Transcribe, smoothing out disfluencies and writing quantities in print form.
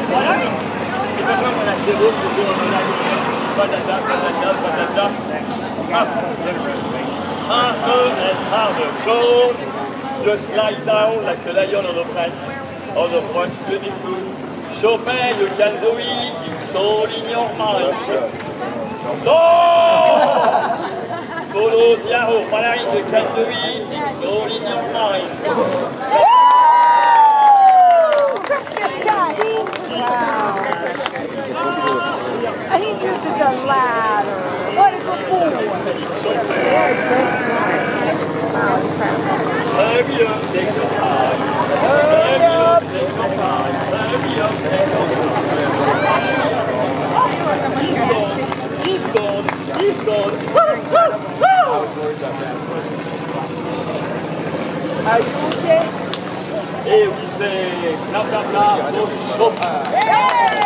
maintenant on a zéro, patata, patata, patata. After and harder gold, just lie down like a lion on the fence, on the front, beautiful. Chopin, you can do it, it's all in your mind. No! Follow Diaro, Mallory, you can do it, it's all in your mind. Wow. And he uses the ladder. What a good boy. Hurry up, take your time. Hurry up, take your time. Hurry up, take your time. He's gone, he's gone, he's gone. Are you okay? Et oui, c'est bla bla bla, Chopin.